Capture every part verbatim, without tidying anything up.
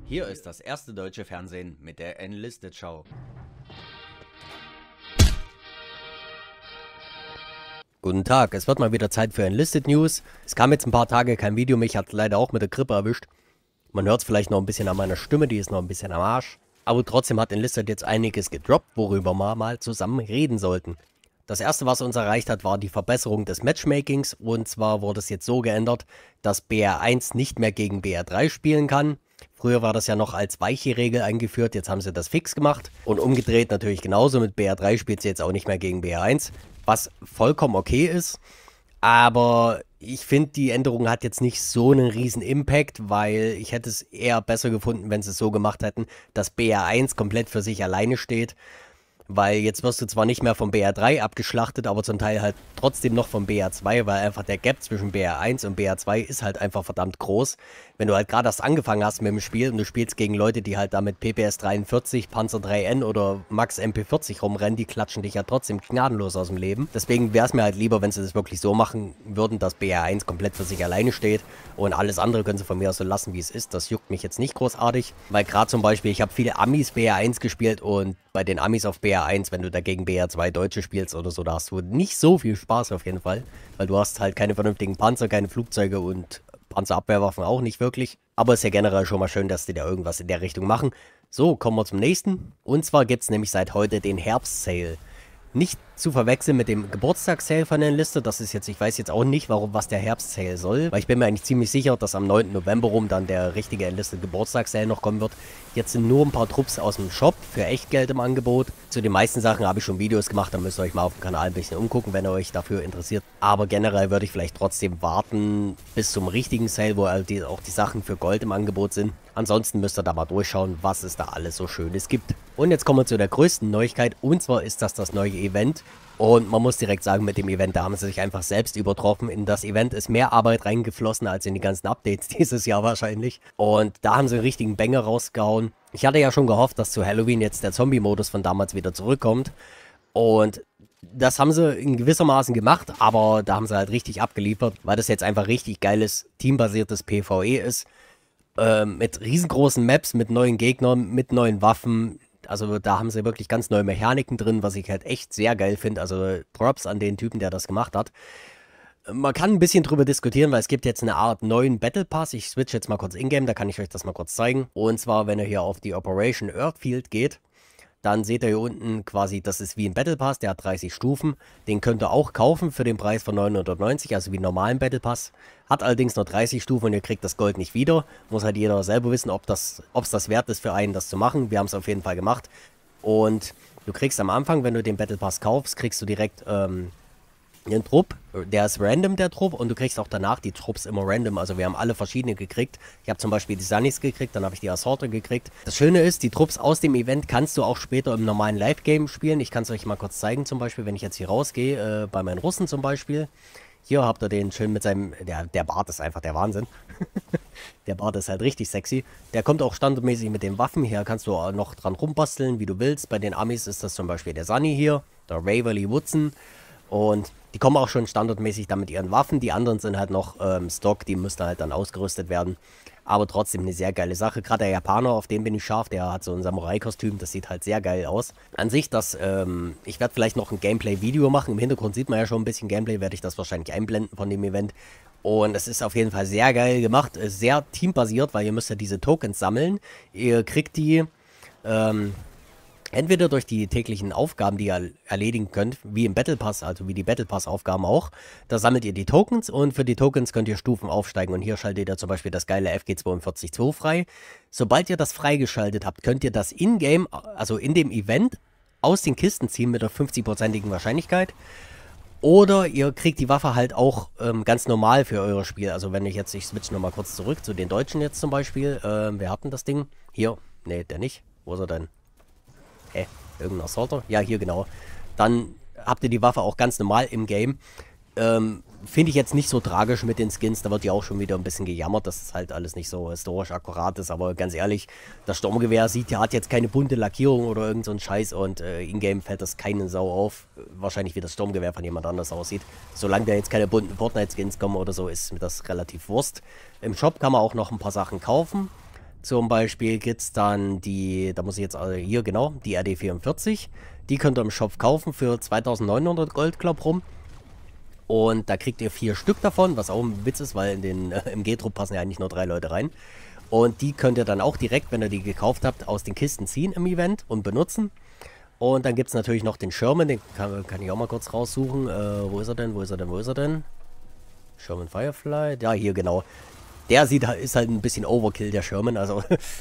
Hier ist das erste deutsche Fernsehen mit der Enlisted-Schau. Guten Tag, es wird mal wieder Zeit für Enlisted News. Es kam jetzt ein paar Tage kein Video, mich hat leider auch mit der Grippe erwischt. Man hört es vielleicht noch ein bisschen an meiner Stimme, die ist noch ein bisschen am Arsch. Aber trotzdem hat Enlisted jetzt einiges gedroppt, worüber wir mal zusammen reden sollten. Das erste, was uns erreicht hat, war die Verbesserung des Matchmakings. Und zwar wurde es jetzt so geändert, dass B R eins nicht mehr gegen B R drei spielen kann. Früher war das ja noch als weiche Regel eingeführt, jetzt haben sie das fix gemacht. Und umgedreht natürlich genauso, mit B R drei spielt sie jetzt auch nicht mehr gegen B R eins, was vollkommen okay ist. Aber ich finde, die Änderung hat jetzt nicht so einen riesen Impact, weil ich hätte es eher besser gefunden, wenn sie es so gemacht hätten, dass B R eins komplett für sich alleine steht. Weil jetzt wirst du zwar nicht mehr vom B R drei abgeschlachtet, aber zum Teil halt trotzdem noch vom B R zwei, weil einfach der Gap zwischen B R eins und B R zwei ist halt einfach verdammt groß. Wenn du halt gerade erst angefangen hast mit dem Spiel und du spielst gegen Leute, die halt da mit P P S dreiundvierzig, Panzer drei N oder Max M P vierzig rumrennen, die klatschen dich ja trotzdem gnadenlos aus dem Leben. Deswegen wäre es mir halt lieber, wenn sie das wirklich so machen würden, dass B R eins komplett für sich alleine steht und alles andere können sie von mir aus so lassen, wie es ist. Das juckt mich jetzt nicht großartig, weil gerade zum Beispiel, ich habe viele Amis B R eins gespielt und bei den Amis auf B R eins, wenn du dagegen B R zwei Deutsche spielst oder so, da hast du nicht so viel Spaß auf jeden Fall, weil du hast halt keine vernünftigen Panzer, keine Flugzeuge und Panzerabwehrwaffen auch nicht wirklich. Aber ist ja generell schon mal schön, dass die da irgendwas in der Richtung machen. So, kommen wir zum nächsten. Und zwar gibt es nämlich seit heute den Herbst-Sale. Nicht zu verwechseln mit dem Geburtstagssale von der Liste. Das ist jetzt, ich weiß jetzt auch nicht, warum, was der Herbst-Sale soll. Weil ich bin mir eigentlich ziemlich sicher, dass am neunten November rum dann der richtige Enlisted Geburtstagssale noch kommen wird. Jetzt sind nur ein paar Trupps aus dem Shop für Echtgeld im Angebot. Zu den meisten Sachen habe ich schon Videos gemacht. Da müsst ihr euch mal auf dem Kanal ein bisschen umgucken, wenn ihr euch dafür interessiert. Aber generell würde ich vielleicht trotzdem warten bis zum richtigen Sale, wo halt die, auch die Sachen für Gold im Angebot sind. Ansonsten müsst ihr da mal durchschauen, was es da alles so Schönes gibt. Und jetzt kommen wir zu der größten Neuigkeit. Und zwar ist das das neue Event. Und man muss direkt sagen, mit dem Event, da haben sie sich einfach selbst übertroffen. In das Event ist mehr Arbeit reingeflossen als in die ganzen Updates dieses Jahr wahrscheinlich. Und da haben sie einen richtigen Banger rausgehauen. Ich hatte ja schon gehofft, dass zu Halloween jetzt der Zombie-Modus von damals wieder zurückkommt. Und das haben sie in gewissermaßen gemacht, aber da haben sie halt richtig abgeliefert, weil das jetzt einfach richtig geiles, teambasiertes PvE ist. Ähm, mit riesengroßen Maps, mit neuen Gegnern, mit neuen Waffen. Also da haben sie wirklich ganz neue Mechaniken drin, was ich halt echt sehr geil finde. Also Props an den Typen, der das gemacht hat. Man kann ein bisschen drüber diskutieren, weil es gibt jetzt eine Art neuen Battle Pass. Ich switch jetzt mal kurz in-game, da kann ich euch das mal kurz zeigen. Und zwar, wenn ihr hier auf die Operation Earthfield geht, dann seht ihr hier unten quasi, das ist wie ein Battle Pass, der hat dreißig Stufen. Den könnt ihr auch kaufen für den Preis von neunhundertneunzig, also wie einen normalen Battle Pass. Hat allerdings nur dreißig Stufen und ihr kriegt das Gold nicht wieder. Muss halt jeder selber wissen, ob das, ob es das wert ist für einen, das zu machen. Wir haben es auf jeden Fall gemacht. Und du kriegst am Anfang, wenn du den Battle Pass kaufst, kriegst du direkt ähm, einen Trupp. Der ist random, der Trupp. Und du kriegst auch danach die Trupps immer random. Also wir haben alle verschiedene gekriegt. Ich habe zum Beispiel die Sunnies gekriegt, dann habe ich die Assaulter gekriegt. Das Schöne ist, die Trupps aus dem Event kannst du auch später im normalen Live-Game spielen. Ich kann es euch mal kurz zeigen, zum Beispiel, wenn ich jetzt hier rausgehe, äh, bei meinen Russen zum Beispiel. Hier habt ihr den schön mit seinem, der, der Bart ist einfach der Wahnsinn. Der Bart ist halt richtig sexy. Der kommt auch standardmäßig mit den Waffen. Hier kannst du auch noch dran rumbasteln, wie du willst. Bei den Amis ist das zum Beispiel der Sunny hier, der Waverly Woodson. Und die kommen auch schon standardmäßig dann mit ihren Waffen. Die anderen sind halt noch ähm, Stock, die müssten halt dann ausgerüstet werden. Aber trotzdem eine sehr geile Sache. Gerade der Japaner, auf den bin ich scharf, der hat so ein Samurai-Kostüm, das sieht halt sehr geil aus. An sich, das, ähm, ich werde vielleicht noch ein Gameplay-Video machen. Im Hintergrund sieht man ja schon ein bisschen Gameplay, werde ich das wahrscheinlich einblenden von dem Event. Und es ist auf jeden Fall sehr geil gemacht, sehr teambasiert, weil ihr müsst ja diese Tokens sammeln. Ihr kriegt die, ähm... entweder durch die täglichen Aufgaben, die ihr erledigen könnt, wie im Battle Pass, also wie die Battle Pass Aufgaben auch. Da sammelt ihr die Tokens und für die Tokens könnt ihr Stufen aufsteigen. Und hier schaltet ihr zum Beispiel das geile F G zweiundvierzig zwei frei. Sobald ihr das freigeschaltet habt, könnt ihr das in-game, also in dem Event, aus den Kisten ziehen mit der fünfzig-prozentigen Wahrscheinlichkeit. Oder ihr kriegt die Waffe halt auch ähm, ganz normal für euer Spiel. Also wenn ich jetzt, ich switch nochmal kurz zurück zu den Deutschen jetzt zum Beispiel. Ähm, wer hat denn das Ding? Hier. Ne, der nicht. Wo ist er denn? Hä? Irgendein Assaulter? Ja, hier genau. Dann habt ihr die Waffe auch ganz normal im Game. Ähm, finde ich jetzt nicht so tragisch mit den Skins. Da wird ja auch schon wieder ein bisschen gejammert, dass es halt alles nicht so historisch akkurat ist. Aber ganz ehrlich, das Sturmgewehr sieht ja, hat jetzt keine bunte Lackierung oder irgend so ein Scheiß. Und äh, in-game fällt das keinen Sau auf. Wahrscheinlich wie das Sturmgewehr von jemand anders aussieht. Solange da jetzt keine bunten Fortnite-Skins kommen oder so, ist mir das relativ Wurst. Im Shop kann man auch noch ein paar Sachen kaufen. Zum Beispiel gibt es dann die, da muss ich jetzt, also hier genau, die R D vierundvierzig. Die könnt ihr im Shop kaufen für zweitausendneunhundert Gold, glaub rum. Und da kriegt ihr vier Stück davon, was auch ein Witz ist, weil in den, äh, im G-Trupp passen ja eigentlich nur drei Leute rein. Und die könnt ihr dann auch direkt, wenn ihr die gekauft habt, aus den Kisten ziehen im Event und benutzen. Und dann gibt es natürlich noch den Sherman, den kann, kann ich auch mal kurz raussuchen. Äh, wo ist er denn, wo ist er denn, wo ist er denn? Sherman Firefly, ja hier genau. Der sieht ist halt ein bisschen Overkill, der Sherman, also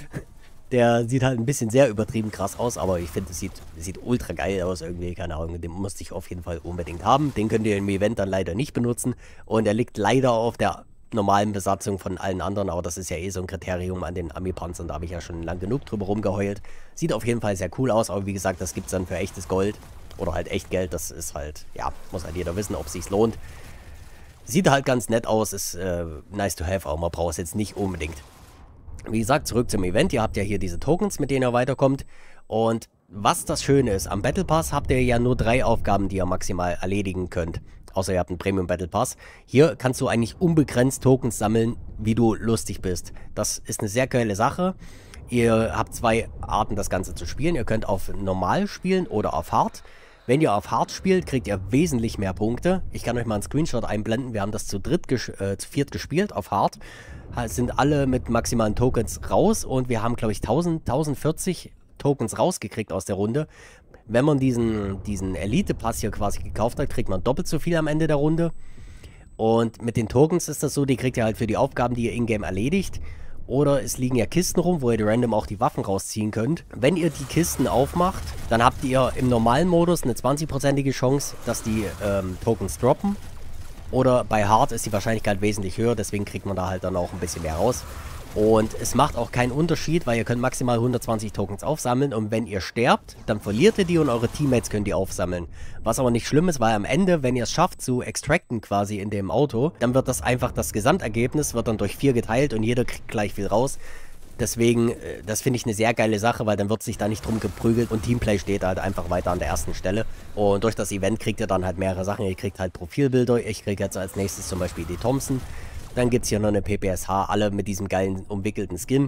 der sieht halt ein bisschen sehr übertrieben krass aus, aber ich finde, es sieht, sieht ultra geil aus irgendwie, keine Ahnung, den musste ich auf jeden Fall unbedingt haben. Den könnt ihr im Event dann leider nicht benutzen und er liegt leider auf der normalen Besatzung von allen anderen, aber das ist ja eh so ein Kriterium an den Ami-Panzern, da habe ich ja schon lang genug drüber rumgeheult. Sieht auf jeden Fall sehr cool aus, aber wie gesagt, das gibt es dann für echtes Gold oder halt echt Geld, das ist halt, ja, muss halt jeder wissen, ob es sich lohnt. Sieht halt ganz nett aus, ist äh, nice to have, aber man braucht es jetzt nicht unbedingt. Wie gesagt, zurück zum Event, ihr habt ja hier diese Tokens, mit denen ihr weiterkommt und was das Schöne ist, am Battle Pass habt ihr ja nur drei Aufgaben, die ihr maximal erledigen könnt. Außer ihr habt einen Premium Battle Pass. Hier kannst du eigentlich unbegrenzt Tokens sammeln, wie du lustig bist. Das ist eine sehr geile Sache. Ihr habt zwei Arten, das Ganze zu spielen. Ihr könnt auf Normal spielen oder auf Hard. Wenn ihr auf Hard spielt, kriegt ihr wesentlich mehr Punkte. Ich kann euch mal einen Screenshot einblenden. Wir haben das zu dritt, äh, zu viert gespielt auf Hard. Sind alle mit maximalen Tokens raus und wir haben, glaube ich, tausend, tausendvierzig Tokens rausgekriegt aus der Runde. Wenn man diesen, diesen Elite-Pass hier quasi gekauft hat, kriegt man doppelt so viel am Ende der Runde. Und mit den Tokens ist das so, die kriegt ihr halt für die Aufgaben, die ihr in-game erledigt. Oder es liegen ja Kisten rum, wo ihr random auch die Waffen rausziehen könnt. Wenn ihr die Kisten aufmacht, dann habt ihr im normalen Modus eine zwanzigprozentige Chance, dass die ähm, Tokens droppen. Oder bei Hard ist die Wahrscheinlichkeit wesentlich höher, deswegen kriegt man da halt dann auch ein bisschen mehr raus. Und es macht auch keinen Unterschied, weil ihr könnt maximal hundertzwanzig Tokens aufsammeln und wenn ihr sterbt, dann verliert ihr die und eure Teammates können die aufsammeln. Was aber nicht schlimm ist, weil am Ende, wenn ihr es schafft zu extracten quasi in dem Auto, dann wird das einfach, das Gesamtergebnis wird dann durch vier geteilt und jeder kriegt gleich viel raus. Deswegen, das finde ich eine sehr geile Sache, weil dann wird sich da nicht drum geprügelt und Teamplay steht halt einfach weiter an der ersten Stelle. Und durch das Event kriegt ihr dann halt mehrere Sachen. Ihr kriegt halt Profilbilder, ich kriege jetzt als nächstes zum Beispiel die Thompson. Dann gibt es hier noch eine P P S H, alle mit diesem geilen umwickelten Skin.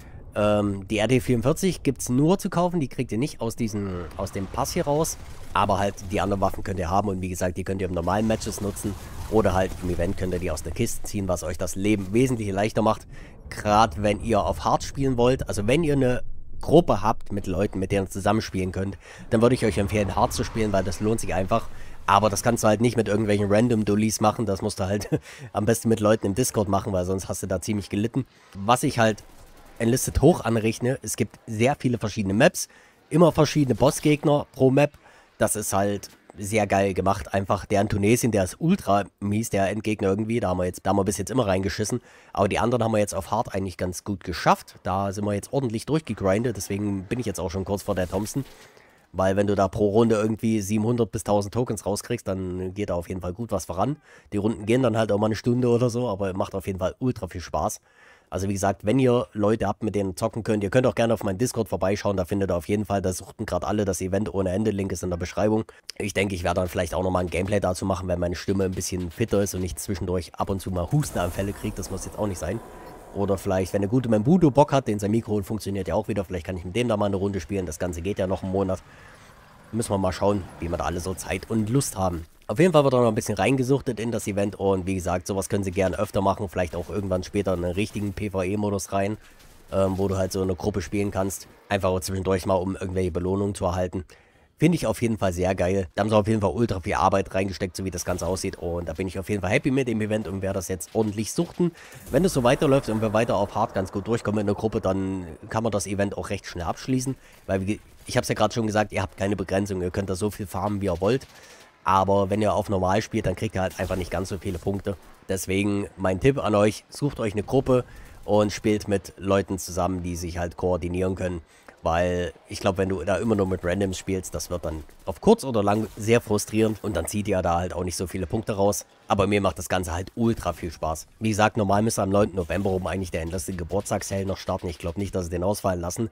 Ähm, die R D vierundvierzig gibt es nur zu kaufen, die kriegt ihr nicht aus, diesen, aus dem Pass hier raus. Aber halt die anderen Waffen könnt ihr haben und wie gesagt, die könnt ihr im normalen Matches nutzen. Oder halt im Event könnt ihr die aus der Kiste ziehen, was euch das Leben wesentlich leichter macht. Gerade wenn ihr auf Hard spielen wollt, also wenn ihr eine Gruppe habt mit Leuten, mit denen ihr zusammenspielen könnt, dann würde ich euch empfehlen, Hard zu spielen, weil das lohnt sich einfach. Aber das kannst du halt nicht mit irgendwelchen Random-Dullies machen. Das musst du halt am besten mit Leuten im Discord machen, weil sonst hast du da ziemlich gelitten. Was ich halt Enlisted hoch anrechne, es gibt sehr viele verschiedene Maps. Immer verschiedene Bossgegner pro Map. Das ist halt sehr geil gemacht. Einfach der in Tunesien, der ist ultra mies, der Endgegner irgendwie. Da haben wir jetzt, da haben wir bis jetzt immer reingeschissen. Aber die anderen haben wir jetzt auf Hard eigentlich ganz gut geschafft. Da sind wir jetzt ordentlich durchgegrindet. Deswegen bin ich jetzt auch schon kurz vor der Thompson. Weil wenn du da pro Runde irgendwie siebenhundert bis tausend Tokens rauskriegst, dann geht da auf jeden Fall gut was voran. Die Runden gehen dann halt auch mal eine Stunde oder so, aber macht auf jeden Fall ultra viel Spaß. Also wie gesagt, wenn ihr Leute habt, mit denen zocken könnt, ihr könnt auch gerne auf meinen Discord vorbeischauen, da findet ihr auf jeden Fall, da suchten gerade alle das Event ohne Ende, Link ist in der Beschreibung. Ich denke, ich werde dann vielleicht auch nochmal ein Gameplay dazu machen, wenn meine Stimme ein bisschen fitter ist und ich zwischendurch ab und zu mal Hustenanfälle kriege, das muss jetzt auch nicht sein. Oder vielleicht, wenn der gute Membudo Bock hat, denn sein Mikro funktioniert ja auch wieder, vielleicht kann ich mit dem da mal eine Runde spielen, das Ganze geht ja noch einen Monat. Müssen wir mal schauen, wie wir da alle so Zeit und Lust haben. Auf jeden Fall wird auch noch ein bisschen reingesuchtet in das Event und wie gesagt, sowas können sie gerne öfter machen, vielleicht auch irgendwann später in einen richtigen PvE-Modus rein, ähm, wo du halt so eine Gruppe spielen kannst. Einfach auch zwischendurch mal, um irgendwelche Belohnungen zu erhalten. Finde ich auf jeden Fall sehr geil. Da haben sie auf jeden Fall ultra viel Arbeit reingesteckt, so wie das Ganze aussieht. Und da bin ich auf jeden Fall happy mit dem Event und werde das jetzt ordentlich suchten. Wenn es so weiterläuft und wir weiter auf Hard ganz gut durchkommen in der Gruppe, dann kann man das Event auch recht schnell abschließen. Weil, ich habe es ja gerade schon gesagt, ihr habt keine Begrenzung. Ihr könnt da so viel farmen, wie ihr wollt. Aber wenn ihr auf normal spielt, dann kriegt ihr halt einfach nicht ganz so viele Punkte. Deswegen mein Tipp an euch, sucht euch eine Gruppe und spielt mit Leuten zusammen, die sich halt koordinieren können. Weil ich glaube, wenn du da immer nur mit Randoms spielst, das wird dann auf kurz oder lang sehr frustrierend. Und dann zieht ihr da halt auch nicht so viele Punkte raus. Aber mir macht das Ganze halt ultra viel Spaß. Wie gesagt, normal müsste am neunten November rum eigentlich der endlose Geburtstagssale noch starten. Ich glaube nicht, dass sie den ausfallen lassen.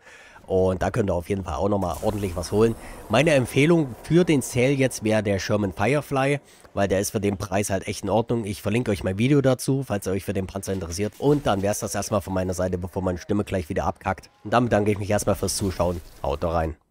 Und da könnt ihr auf jeden Fall auch nochmal ordentlich was holen. Meine Empfehlung für den Sale jetzt wäre der Sherman Firefly, weil der ist für den Preis halt echt in Ordnung. Ich verlinke euch mein Video dazu, falls ihr euch für den Panzer interessiert. Und dann wäre es das erstmal von meiner Seite, bevor meine Stimme gleich wieder abkackt. Und damit danke ich mich erstmal fürs Zuschauen. Haut da rein.